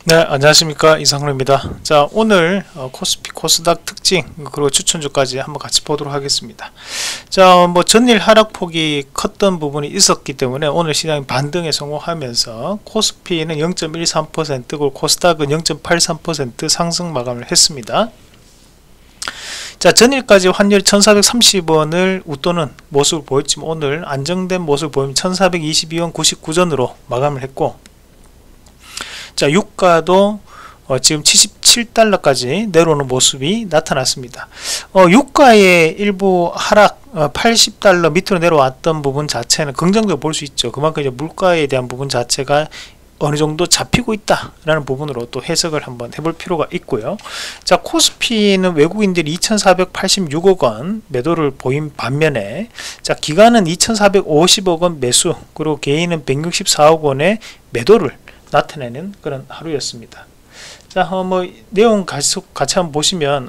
네, 안녕하십니까, 이상로입니다. 자, 오늘 코스피 코스닥 특징 그리고 추천주까지 한번 같이 보도록 하겠습니다. 자, 전일 하락폭이 컸던 부분이 있었기 때문에 오늘 시장이 반등에 성공하면서 코스피는 0.13%고 코스닥은 0.83% 상승 마감을 했습니다. 자, 전일까지 환율이 1430원을 웃도는 모습을 보였지만 오늘 안정된 모습을 보이면 1422원 99전으로 마감을 했고, 자, 유가도 지금 77달러까지 내려오는 모습이 나타났습니다. 유가의 일부 하락 80달러 밑으로 내려왔던 부분 자체는 긍정적으로 볼 수 있죠. 그만큼 이제 물가에 대한 부분 자체가 어느 정도 잡히고 있다라는 부분으로 또 해석을 한번 해볼 필요가 있고요. 자, 코스피는 외국인들이 2486억 원 매도를 보인 반면에, 자, 기관은 2450억 원 매수, 그리고 개인은 164억 원의 매도를 나타내는 그런 하루였습니다. 자, 내용 같이 한번 보시면,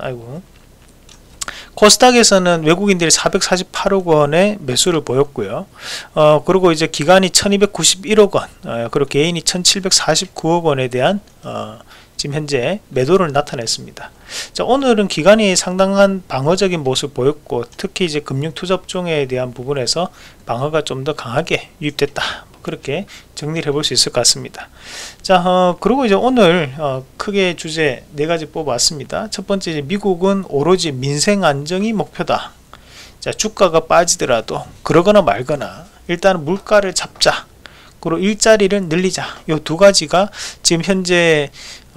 코스닥에서는 외국인들이 448억 원의 매수를 보였고요. 그리고 이제 기관이 1291억 원, 그리고 개인이 1749억 원에 대한 지금 현재 매도를 나타냈습니다. 자, 오늘은 기관이 상당한 방어적인 모습을 보였고, 특히 이제 금융투자업종에 대한 부분에서 방어가 좀 더 강하게 유입됐다, 그렇게 정리를 해볼 수 있을 것 같습니다. 자, 그리고 이제 오늘 크게 주제 4가지 뽑아왔습니다. 첫 번째, 이제 미국은 오로지 민생 안정이 목표다. 자, 주가가 빠지더라도 그러거나 말거나 일단 물가를 잡자, 그리고 일자리를 늘리자. 이 두 가지가 지금 현재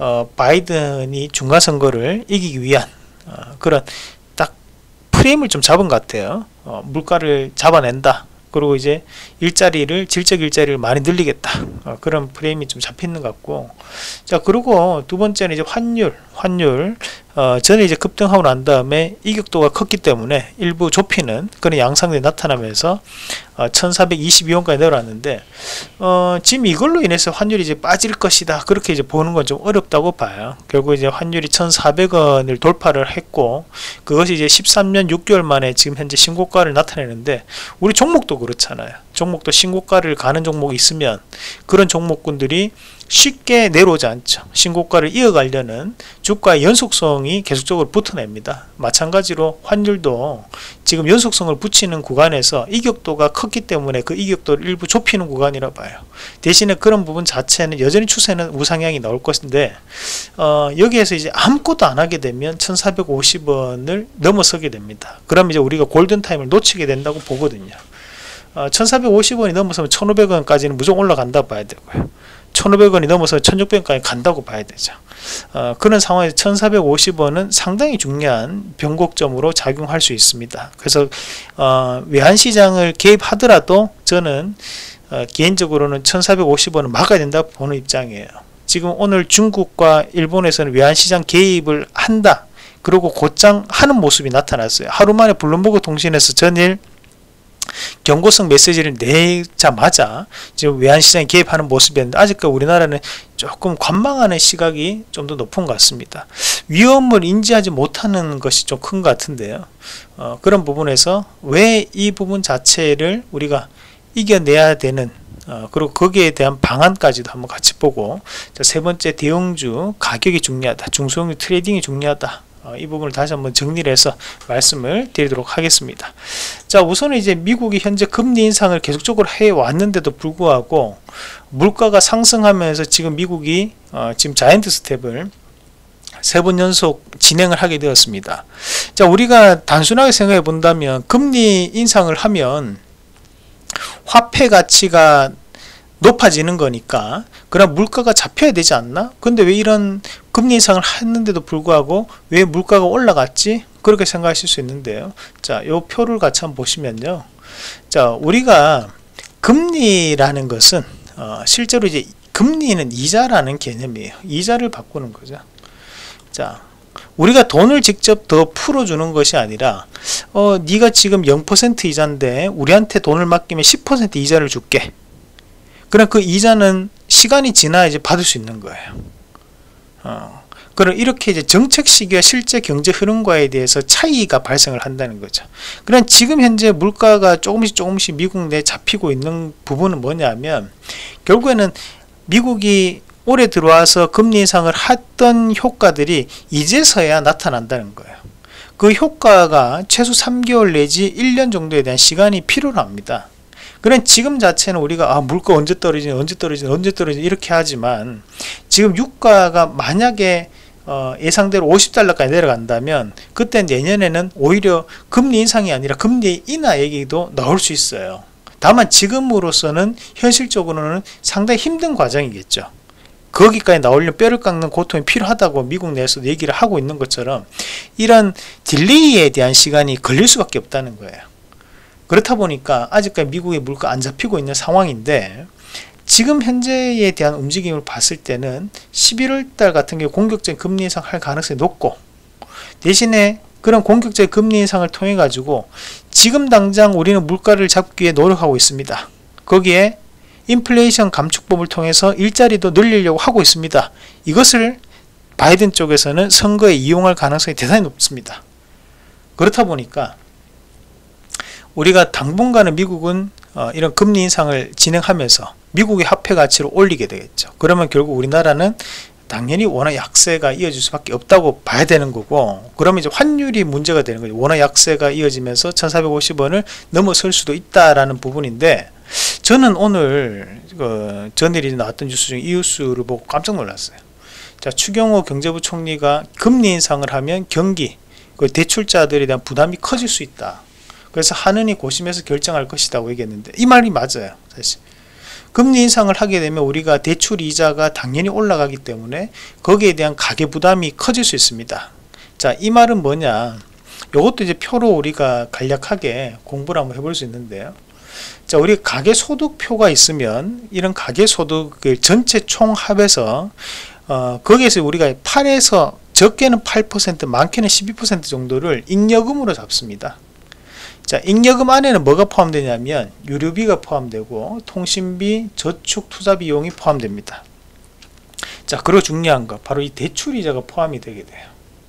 바이든이 중간선거를 이기기 위한 그런 딱 프레임을 좀 잡은 것 같아요. 물가를 잡아낸다, 그리고 이제 질적 일자리를 많이 늘리겠다, 그런 프레임이 좀 잡히는 것 같고. 자, 그리고 두 번째는 이제 환율 전에 이제 급등하고 난 다음에 이격도가 컸기 때문에 일부 좁히는 그런 양상들이 나타나면서 1422원까지 내려왔는데, 지금 이걸로 인해서 환율이 이제 빠질 것이다, 그렇게 이제 보는 건 좀 어렵다고 봐요. 결국 이제 환율이 1400원을 돌파를 했고, 그것이 이제 13년 6개월 만에 지금 현재 신고가를 나타내는데, 우리 종목도 그렇잖아요. 종목도 신고가를 가는 종목이 있으면 그런 종목군들이 쉽게 내려오지 않죠. 신고가를 이어가려는 주가의 연속성이 계속적으로 붙어냅니다. 마찬가지로 환율도 지금 연속성을 붙이는 구간에서 이격도가 컸기 때문에 그 이격도를 일부 좁히는 구간이라 봐요. 대신에 그런 부분 자체는 여전히 추세는 우상향이 나올 것인데, 여기에서 이제 아무것도 안 하게 되면 1450원을 넘어서게 됩니다. 그럼 이제 우리가 골든타임을 놓치게 된다고 보거든요. 1450원이 넘어서면 1500원까지는 무조건 올라간다 봐야 되고요. 1500원이 넘어서 1600원까지 간다고 봐야 되죠. 그런 상황에서 1450원은 상당히 중요한 변곡점으로 작용할 수 있습니다. 그래서 외환시장을 개입하더라도 저는 개인적으로는 1450원을 막아야 된다 보는 입장이에요. 지금 오늘 중국과 일본에서는 외환시장 개입을 한다, 그리고 곧장 하는 모습이 나타났어요. 하루 만에 블룸버그 통신에서 전일 경고성 메시지를 내자마자 지금 외환시장에 개입하는 모습이었는데, 아직까지 우리나라는 조금 관망하는 시각이 좀 더 높은 것 같습니다. 위험을 인지하지 못하는 것이 좀 큰 것 같은데요. 그런 부분에서 왜 이 부분 자체를 우리가 이겨내야 되는, 그리고 거기에 대한 방안까지도 한번 같이 보고, 자, 세 번째, 대형주 가격이 중요하다, 중소형주 트레이딩이 중요하다, 이 부분을 다시 한번 정리를 해서 말씀을 드리도록 하겠습니다. 자, 우선은 이제 미국이 현재 금리 인상을 계속적으로 해왔는데도 불구하고 물가가 상승하면서 지금 미국이 지금 자이언트 스텝을 3번 연속 진행을 하게 되었습니다. 자, 우리가 단순하게 생각해 본다면 금리 인상을 하면 화폐 가치가 높아지는 거니까 그럼 물가가 잡혀야 되지 않나? 근데 왜 이런 금리 인상을 했는데도 불구하고 왜 물가가 올라갔지? 그렇게 생각하실 수 있는데요. 자, 요 표를 같이 한번 보시면요. 자, 우리가 금리라는 것은 실제로 이제 금리는 이자라는 개념이에요. 이자를 바꾸는 거죠. 자, 우리가 돈을 직접 더 풀어주는 것이 아니라 네가 지금 0% 이자인데 우리한테 돈을 맡기면 10% 이자를 줄게. 그럼 그 이자는 시간이 지나야 이제 받을 수 있는 거예요. 그럼 이렇게 이제 정책 시기와 실제 경제 흐름과에 대해서 차이가 발생을 한다는 거죠. 그럼 지금 현재 물가가 조금씩 미국 내 잡히고 있는 부분은 뭐냐면, 결국에는 미국이 올해 들어와서 금리 인상을 했던 효과들이 이제서야 나타난다는 거예요. 그 효과가 최소 3개월 내지 1년 정도에 대한 시간이 필요로 합니다. 그런 지금 자체는 우리가 물가 언제 떨어지니 이렇게 하지만, 지금 유가가 만약에 예상대로 50달러까지 내려간다면 그때 내년에는 오히려 금리 인상이 아니라 금리 인하 얘기도 나올 수 있어요. 다만 지금으로서는 현실적으로는 상당히 힘든 과정이겠죠. 거기까지 나오려면 뼈를 깎는 고통이 필요하다고 미국 내에서도 얘기를 하고 있는 것처럼 이런 딜레이에 대한 시간이 걸릴 수밖에 없다는 거예요. 그렇다 보니까 아직까지 미국의 물가 안 잡히고 있는 상황인데, 지금 현재에 대한 움직임을 봤을 때는 11월 달 같은 경우 공격적인 금리 인상 할 가능성이 높고, 대신에 그런 공격적인 금리 인상을 통해 가지고 지금 당장 우리는 물가를 잡기 위해 노력하고 있습니다. 거기에 인플레이션 감축법을 통해서 일자리도 늘리려고 하고 있습니다. 이것을 바이든 쪽에서는 선거에 이용할 가능성이 대단히 높습니다. 그렇다 보니까 우리가 당분간은 미국은 이런 금리 인상을 진행하면서 미국의 화폐 가치를 올리게 되겠죠. 그러면 결국 우리나라는 당연히 원화 약세가 이어질 수밖에 없다고 봐야 되는 거고, 그러면 이제 환율이 문제가 되는 거죠. 원화 약세가 이어지면서 1450원을 넘어설 수도 있다라는 부분인데, 저는 오늘 전일이 나왔던 뉴스 중에 이 뉴스를 보고 깜짝 놀랐어요. 자, 추경호 경제부총리가 금리 인상을 하면 경기, 대출자들에 대한 부담이 커질 수 있다. 그래서 하느니 고심해서 결정할 것이라고 얘기했는데, 이 말이 맞아요. 사실 금리 인상을 하게 되면 우리가 대출 이자가 당연히 올라가기 때문에 거기에 대한 가계부담이 커질 수 있습니다. 자, 이 말은 뭐냐, 이것도 이제 표로 우리가 간략하게 공부를 한번 해볼 수 있는데요. 자, 우리 가계소득표가 있으면 이런 가계소득을 전체 총합해서 거기에서 우리가 8에서 적게는 8%, 많게는 12% 정도를 잉여금으로 잡습니다. 자, 잉여금 안에는 뭐가 포함되냐면 유류비가 포함되고 통신비, 저축, 투자 비용이 포함됩니다. 자, 그리고 중요한 거 바로 이 대출이자가 포함이 되게 돼요.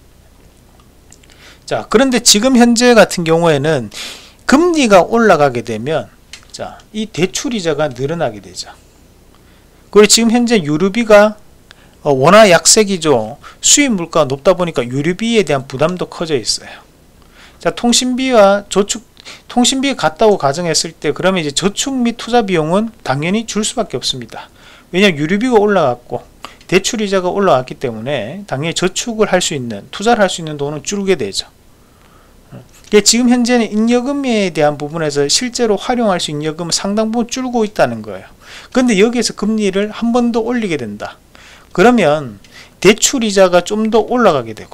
자, 그런데 지금 현재 같은 경우에는 금리가 올라가게 되면 자, 이 대출이자가 늘어나게 되죠. 그리고 지금 현재 유류비가 원화 약세 기조, 수입 물가가 높다 보니까 유류비에 대한 부담도 커져 있어요. 자, 통신비와 통신비가 같다고 가정했을 때 그러면 이제 저축 및 투자 비용은 당연히 줄 수밖에 없습니다. 왜냐하면 유류비가 올라갔고 대출이자가 올라왔기 때문에 당연히 저축을 할 수 있는, 투자를 할 수 있는 돈은 줄게 되죠. 지금 현재는 잉여금에 대한 부분에서 실제로 활용할 수 있는 잉여금은 상당 부분 줄고 있다는 거예요. 그런데 여기에서 금리를 한 번 더 올리게 된다. 그러면 대출이자가 좀 더 올라가게 되고,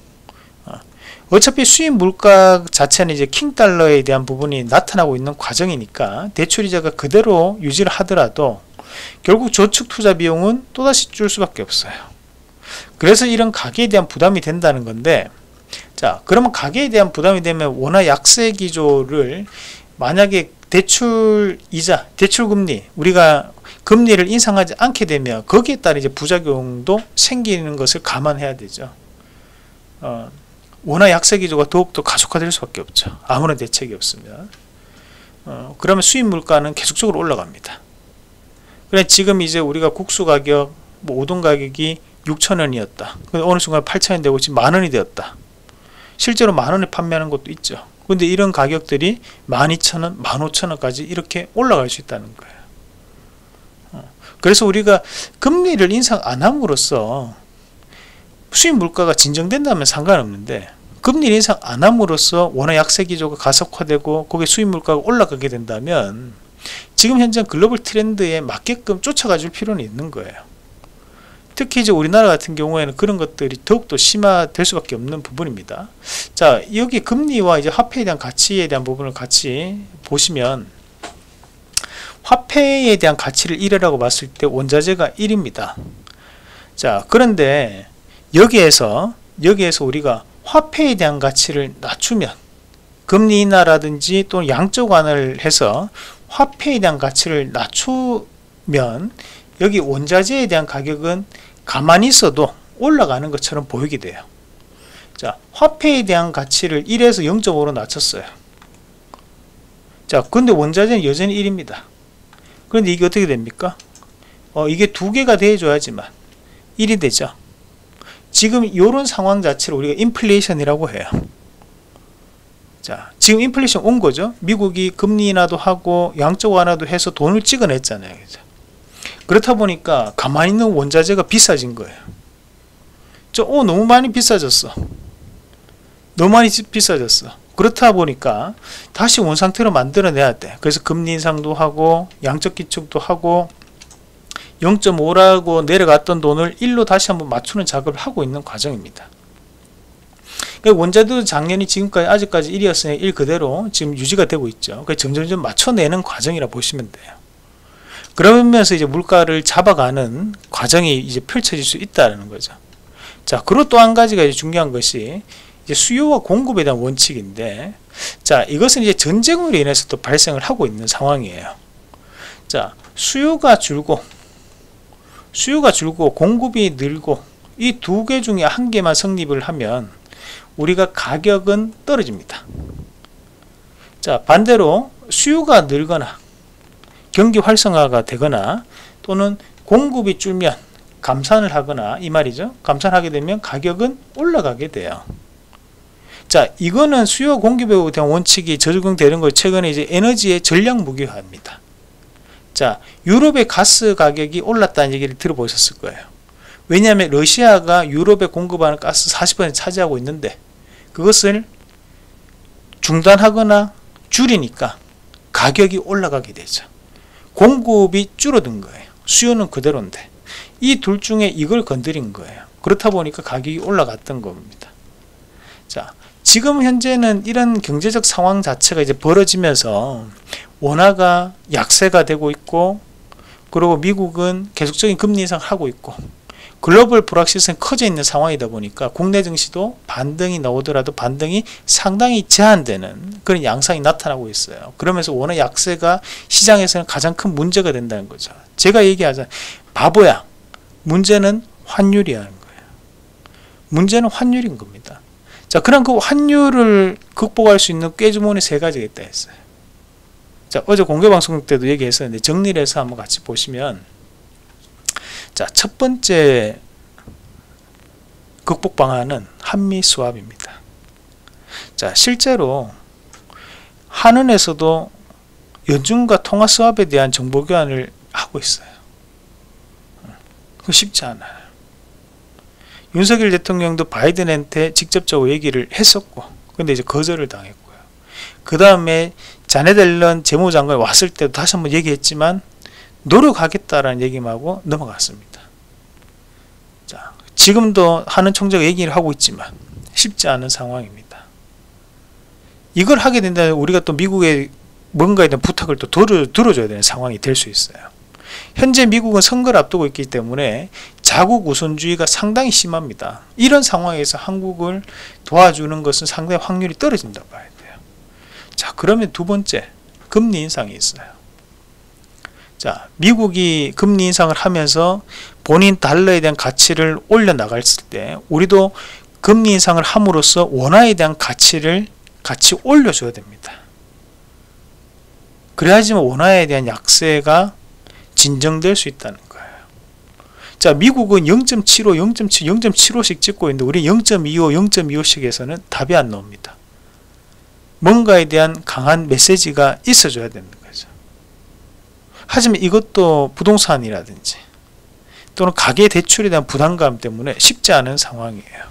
어차피 수입 물가 자체는 이제 킹달러에 대한 부분이 나타나고 있는 과정이니까 대출이자가 그대로 유지를 하더라도 결국 저축 투자 비용은 또다시 줄 수밖에 없어요. 그래서 이런 가계에 대한 부담이 된다는 건데, 자, 그러면 가계에 대한 부담이 되면 원화 약세 기조를 만약에 대출이자, 대출금리, 우리가 금리를 인상하지 않게 되면 거기에 따른 이제 부작용도 생기는 것을 감안해야 되죠. 원화 약세 기조가 더욱더 가속화될 수밖에 없죠. 아무런 대책이 없으면. 그러면 수입 물가는 계속적으로 올라갑니다. 그래 지금 이제 우리가 국수 가격, 우동 가격이 6,000원이었다. 어느 순간 8,000원 되고 지금 만원이 되었다. 실제로 만원에 판매하는 것도 있죠. 근데 이런 가격들이 12,000원, 15,000원까지 이렇게 올라갈 수 있다는 거예요. 그래서 우리가 금리를 인상 안 함으로써 수입 물가가 진정된다면 상관없는데, 금리 인상 안 함으로써 원화 약세 기조가 가속화되고 거기에 수입 물가가 올라가게 된다면 지금 현재 글로벌 트렌드에 맞게끔 쫓아가 줄 필요는 있는 거예요. 특히 이제 우리나라 같은 경우에는 그런 것들이 더욱더 심화될 수밖에 없는 부분입니다. 자, 여기 금리와 이제 화폐에 대한 가치에 대한 부분을 같이 보시면, 화폐에 대한 가치를 1이라고 봤을 때 원자재가 1입니다. 자, 그런데 여기에서 우리가 화폐에 대한 가치를 낮추면, 금리 인하라든지 또는 양적 완화를 해서 화폐에 대한 가치를 낮추면 여기 원자재에 대한 가격은 가만히 있어도 올라가는 것처럼 보이게 돼요. 자, 화폐에 대한 가치를 1에서 0.5로 낮췄어요. 자, 근데 원자재는 여전히 1입니다. 그런데 이게 어떻게 됩니까? 이게 두 개가 돼줘야지만 1이 되죠. 지금 이런 상황 자체를 우리가 인플레이션이라고 해요. 자, 지금 인플레이션 온 거죠. 미국이 금리 인하도 하고 양적 완화도 해서 돈을 찍어냈잖아요. 그죠? 그렇다 보니까 가만히 있는 원자재가 비싸진 거예요. 너무 많이 비싸졌어. 너무 많이 비싸졌어. 그렇다 보니까 다시 원상태로 만들어내야 돼. 그래서 금리 인상도 하고 양적 기축도 하고 0.5라고 내려갔던 돈을 1로 다시 한번 맞추는 작업을 하고 있는 과정입니다. 원자도 작년이 지금까지 아직까지 1이었으니 1 그대로 지금 유지가 되고 있죠. 점점점 맞춰내는 과정이라 보시면 돼요. 그러면서 이제 물가를 잡아가는 과정이 이제 펼쳐질 수 있다는 거죠. 자, 그리고 또 한 가지가 이제 중요한 것이 이제 수요와 공급에 대한 원칙인데, 자, 이것은 이제 전쟁으로 인해서 또 발생을 하고 있는 상황이에요. 자, 수요가 줄고 공급이 늘고 이 두 개 중에 한 개만 성립을 하면 우리가 가격은 떨어집니다. 자, 반대로 수요가 늘거나 경기 활성화가 되거나 또는 공급이 줄면 감산을 하거나 이 말이죠. 감산하게 되면 가격은 올라가게 돼요. 자, 이거는 수요 공급에 대한 원칙이 적용되는 걸 최근에 이제 에너지의 전략 무기화입니다. 자, 유럽의 가스 가격이 올랐다는 얘기를 들어보셨을 거예요. 왜냐하면 러시아가 유럽에 공급하는 가스 40% 차지하고 있는데 그것을 중단하거나 줄이니까 가격이 올라가게 되죠. 공급이 줄어든 거예요. 수요는 그대로인데 이 둘 중에 이걸 건드린 거예요. 그렇다 보니까 가격이 올라갔던 겁니다. 자, 지금 현재는 이런 경제적 상황 자체가 이제 벌어지면서 원화가 약세가 되고 있고, 그리고 미국은 계속적인 금리 인상을 하고 있고, 글로벌 불확실성이 커져 있는 상황이다 보니까 국내 증시도 반등이 나오더라도 반등이 상당히 제한되는 그런 양상이 나타나고 있어요. 그러면서 원화 약세가 시장에서는 가장 큰 문제가 된다는 거죠. 제가 얘기하자, 바보야, 문제는 환율이라는 거예요. 문제는 환율인 겁니다. 자, 그럼 그 환율을 극복할 수 있는 꾀주문이 세 가지가 있다 했어요. 자, 어제 공개방송 때도 얘기했었는데 정리를 해서 한번 같이 보시면, 자, 첫 번째 극복 방안은 한미 수합입니다. 자, 실제로 한은에서도 연준과 통화 수합에 대한 정보 교환을 하고 있어요. 그거 쉽지 않아요. 윤석열 대통령도 바이든한테 직접적으로 얘기를 했었고, 근데 이제 거절을 당했고요. 그 다음에 자넷 옐런 재무장관이 왔을 때도 다시 한번 얘기했지만 노력하겠다라는 얘기만 하고 넘어갔습니다. 자, 지금도 하는 총재가 얘기를 하고 있지만 쉽지 않은 상황입니다. 이걸 하게 된다면 우리가 또 미국에 뭔가에 대한 부탁을 또 들어줘야 되는 상황이 될 수 있어요. 현재 미국은 선거를 앞두고 있기 때문에 자국 우선주의가 상당히 심합니다. 이런 상황에서 한국을 도와주는 것은 상당히 확률이 떨어진다 봐야 돼요. 자, 그러면 두 번째, 금리 인상이 있어요. 자, 미국이 금리 인상을 하면서 본인 달러에 대한 가치를 올려나갔을 때 우리도 금리 인상을 함으로써 원화에 대한 가치를 같이 올려줘야 됩니다. 그래야지만 원화에 대한 약세가 진정될 수 있다는 거예요. 자, 미국은 0.75, 0.75씩 찍고 있는데 우리 0.25, 0.25씩에서는 답이 안 나옵니다. 뭔가에 대한 강한 메시지가 있어줘야 되는 거죠. 하지만 이것도 부동산이라든지 또는 가계 대출에 대한 부담감 때문에 쉽지 않은 상황이에요.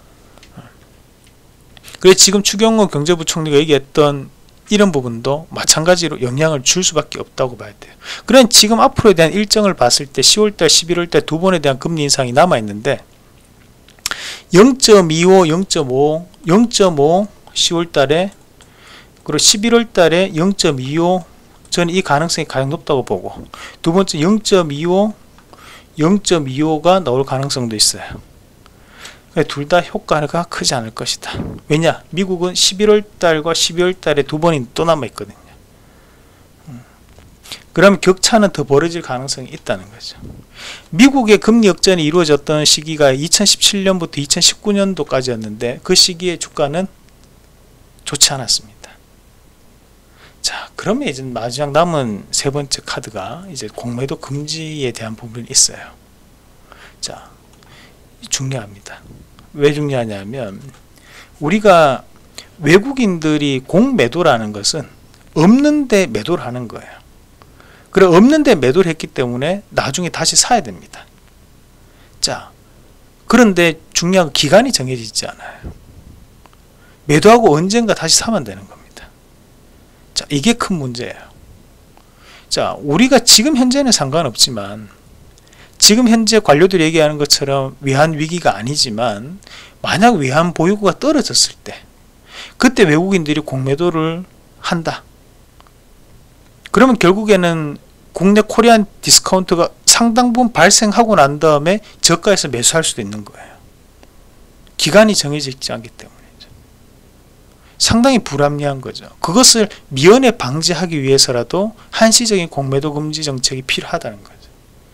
그래서 지금 추경호 경제부총리가 얘기했던 이런 부분도 마찬가지로 영향을 줄 수밖에 없다고 봐야 돼요. 그럼 지금 앞으로에 대한 일정을 봤을 때 10월달, 11월달 두 번에 대한 금리 인상이 남아있는데 0.25, 0.5, 0.5 10월달에 그리고 11월달에 0.25 저는 이 가능성이 가장 높다고 보고, 두 번째 0.25, 0.25가 나올 가능성도 있어요. 둘 다 효과가 크지 않을 것이다. 왜냐? 미국은 11월달과 12월달에 두 번이 또 남아있거든요. 그러면 격차는 더 벌어질 가능성이 있다는 거죠. 미국의 금리 역전이 이루어졌던 시기가 2017년부터 2019년도까지였는데 그 시기의 주가는 좋지 않았습니다. 자, 그러면 이제 마지막 남은 세 번째 카드가 이제 공매도 금지에 대한 부분이 있어요. 자, 중요합니다. 왜 중요하냐면 우리가 외국인들이 공매도라는 것은 없는데 매도를 하는 거예요. 그래, 없는데 매도를 했기 때문에 나중에 다시 사야 됩니다. 자, 그런데 중요한 건 기간이 정해지지 않아요. 매도하고 언젠가 다시 사면 되는 겁니다. 자, 이게 큰 문제예요. 자, 우리가 지금 현재는 상관없지만 지금 현재 관료들이 얘기하는 것처럼 외환 위기가 아니지만 만약 외환 보유고가 떨어졌을 때 그때 외국인들이 공매도를 한다. 그러면 결국에는 국내 코리안 디스카운트가 상당 부분 발생하고 난 다음에 저가에서 매수할 수도 있는 거예요. 기간이 정해져 있지 않기 때문에 상당히 불합리한 거죠. 그것을 미연에 방지하기 위해서라도 한시적인 공매도 금지 정책이 필요하다는 거죠.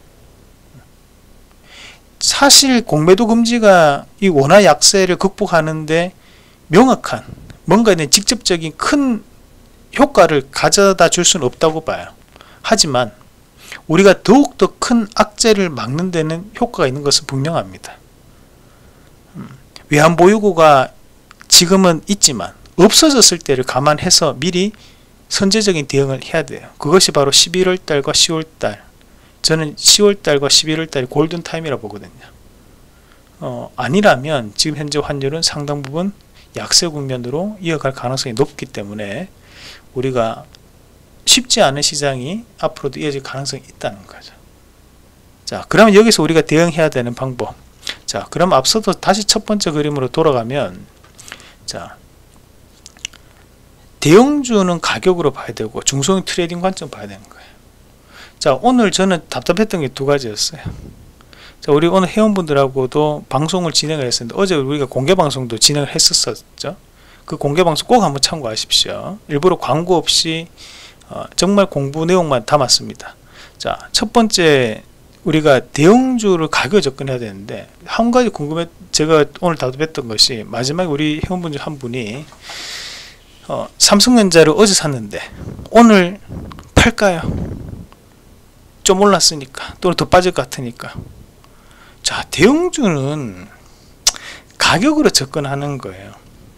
사실 공매도 금지가 이 원화 약세를 극복하는데 명확한 뭔가에 대한 직접적인 큰 효과를 가져다 줄 수는 없다고 봐요. 하지만 우리가 더욱더 큰 악재를 막는 데는 효과가 있는 것은 분명합니다. 외환 보유고가 지금은 있지만 없어졌을 때를 감안해서 미리 선제적인 대응을 해야 돼요. 그것이 바로 11월 달과 10월 달, 저는 10월 달과 11월 달이 골든 타임이라고 보거든요. 아니라면 지금 현재 환율은 상당 부분 약세 국면으로 이어갈 가능성이 높기 때문에 우리가 쉽지 않은 시장이 앞으로도 이어질 가능성이 있다는 거죠. 자, 그러면 여기서 우리가 대응해야 되는 방법. 자, 그럼 앞서도 다시 첫 번째 그림으로 돌아가면, 자, 대형주는 가격으로 봐야 되고 중소형 트레이딩 관점 봐야 되는 거예요. 자, 오늘 저는 답답했던 게 두 가지였어요. 자, 우리 오늘 회원분들하고도 방송을 진행을 했었는데 어제 우리가 공개 방송도 진행을 했었죠. 그 공개 방송 꼭 한번 참고하십시오. 일부러 광고 없이 정말 공부 내용만 담았습니다. 자, 첫 번째 우리가 대형주를 가격에 접근해야 되는데 한 가지 궁금해, 제가 오늘 답답했던 것이 마지막에 우리 회원분 중 한 분이 삼성전자를 어제 샀는데 오늘 팔까요? 좀 올랐으니까 또는 더 빠질 것 같으니까. 자, 대형주는 가격으로 접근하는 거예요.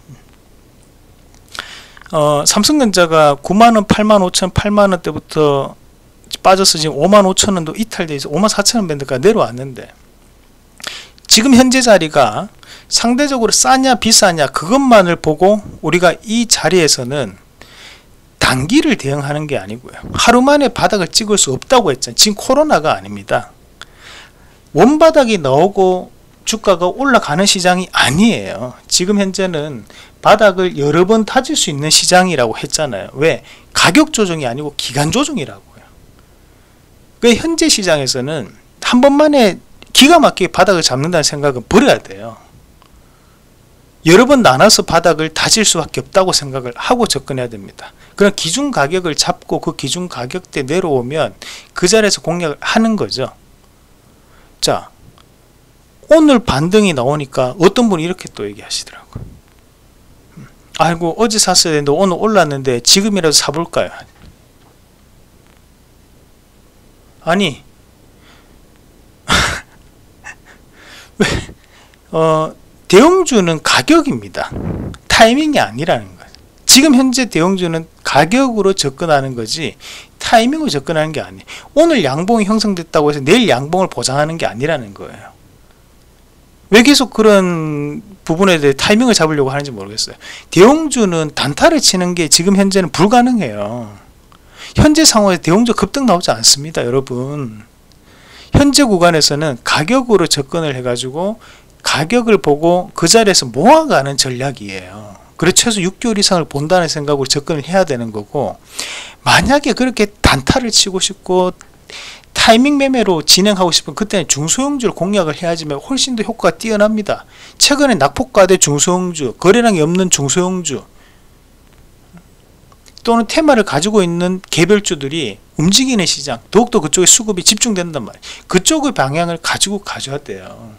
삼성전자가 9만원, 8만 5천, 8만원 때부터 빠져서 지금 5만 5천원도 이탈돼 있어 5만 4천원 밴드까지 내려왔는데 지금 현재 자리가 상대적으로 싸냐 비싸냐 그것만을 보고 우리가 이 자리에서는 단기를 대응하는 게 아니고요. 하루 만에 바닥을 찍을 수 없다고 했잖아요. 지금 코로나가 아닙니다. 원바닥이 나오고 주가가 올라가는 시장이 아니에요. 지금 현재는 바닥을 여러 번 다질 수 있는 시장이라고 했잖아요. 왜? 가격 조정이 아니고 기간 조정이라고요. 그 현재 시장에서는 한 번만에 기가 막히게 바닥을 잡는다는 생각은 버려야 돼요. 여러 번 나눠서 바닥을 다질 수밖에 없다고 생각을 하고 접근해야 됩니다. 그럼 기준 가격을 잡고 그 기준 가격대 내려오면 그 자리에서 공략을 하는 거죠. 자, 오늘 반등이 나오니까 어떤 분이 이렇게 또 얘기하시더라고요. 아이고, 어제 샀어야 되는데 오늘 올랐는데 지금이라도 사볼까요? 아니 왜? 대형주는 가격입니다. 타이밍이 아니라는 거예요. 지금 현재 대형주는 가격으로 접근하는 거지 타이밍으로 접근하는 게 아니에요. 오늘 양봉이 형성됐다고 해서 내일 양봉을 보장하는 게 아니라는 거예요. 왜 계속 그런 부분에 대해 타이밍을 잡으려고 하는지 모르겠어요. 대형주는 단타를 치는 게 지금 현재는 불가능해요. 현재 상황에서 대형주 급등 나오지 않습니다, 여러분. 현재 구간에서는 가격으로 접근을 해가지고 가격을 보고 그 자리에서 모아가는 전략이에요. 그래서 최소 6개월 이상을 본다는 생각으로 접근을 해야 되는 거고, 만약에 그렇게 단타를 치고 싶고 타이밍 매매로 진행하고 싶으면 그때는 중소형주를 공략을 해야지만 훨씬 더 효과가 뛰어납니다. 최근에 낙폭과대 중소형주, 거래량이 없는 중소형주 또는 테마를 가지고 있는 개별주들이 움직이는 시장, 더욱더 그쪽에 수급이 집중된단 말이에요. 그쪽의 방향을 가지고 가져야 돼요.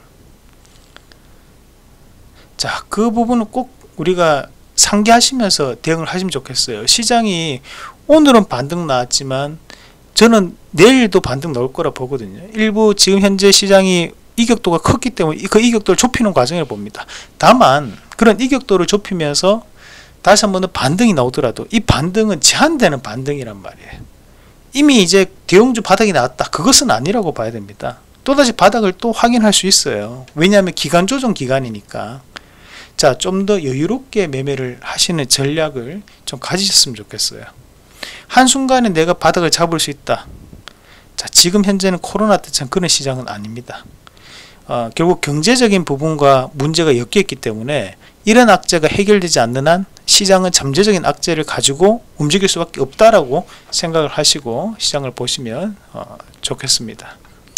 자, 그 부분은 꼭 우리가 상기하시면서 대응을 하시면 좋겠어요. 시장이 오늘은 반등 나왔지만 저는 내일도 반등 나올 거라 보거든요. 일부 지금 현재 시장이 이격도가 컸기 때문에 그 이격도를 좁히는 과정을 봅니다. 다만 그런 이격도를 좁히면서 다시 한번 반등이 나오더라도 이 반등은 제한되는 반등이란 말이에요. 이미 이제 대형주 바닥이 나왔다, 그것은 아니라고 봐야 됩니다. 또다시 바닥을 또 확인할 수 있어요. 왜냐하면 기간 조정 기간이니까. 자, 좀 더 여유롭게 매매를 하시는 전략을 좀 가지셨으면 좋겠어요. 한순간에 내가 바닥을 잡을 수 있다. 자, 지금 현재는 코로나 때처럼 그런 시장은 아닙니다. 결국 경제적인 부분과 문제가 엮여있기 때문에 이런 악재가 해결되지 않는 한 시장은 잠재적인 악재를 가지고 움직일 수밖에 없다라고 생각을 하시고 시장을 보시면 좋겠습니다.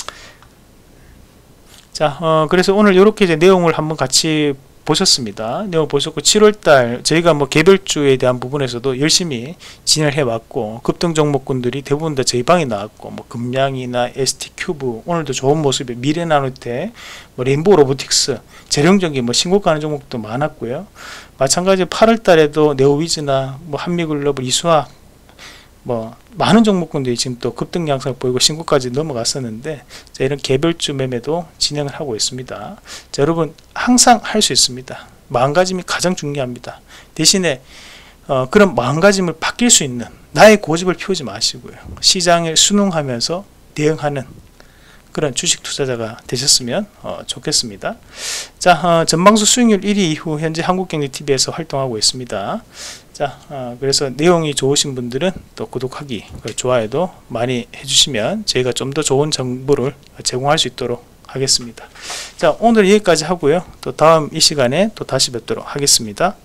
자, 그래서 오늘 이렇게 이제 내용을 한번 같이 보셨습니다. 내용 보셨고 7월달 저희가 뭐 개별주에 대한 부분에서도 열심히 진행을 해왔고 급등 종목군들이 대부분 다 저희 방에 나왔고 뭐 금양이나 ST큐브 오늘도 좋은 모습에 미래나노텍, 뭐 레인보우 로보틱스 재령적인 뭐 신고가는 종목도 많았고요. 마찬가지로 8월달에도 네오위즈나 뭐 한미글로벌, 이수학 뭐 많은 종목군들이 지금 또 급등 양상을 보이고 신고까지 넘어갔었는데 자, 이런 개별주 매매도 진행을 하고 있습니다. 자, 여러분 항상 할 수 있습니다. 마음가짐이 가장 중요합니다. 대신에 그런 마음가짐을 바뀔 수 있는 나의 고집을 피우지 마시고요. 시장에 순응하면서 대응하는 그런 주식 투자자가 되셨으면 좋겠습니다. 자, 전방수 수익률 1위 이후 현재 한국경제TV에서 활동하고 있습니다. 자, 그래서 내용이 좋으신 분들은 또 구독하기, 좋아요도 많이 해주시면 저희가 좀 더 좋은 정보를 제공할 수 있도록 하겠습니다. 자, 오늘 여기까지 하고요. 또 다음 이 시간에 또 다시 뵙도록 하겠습니다.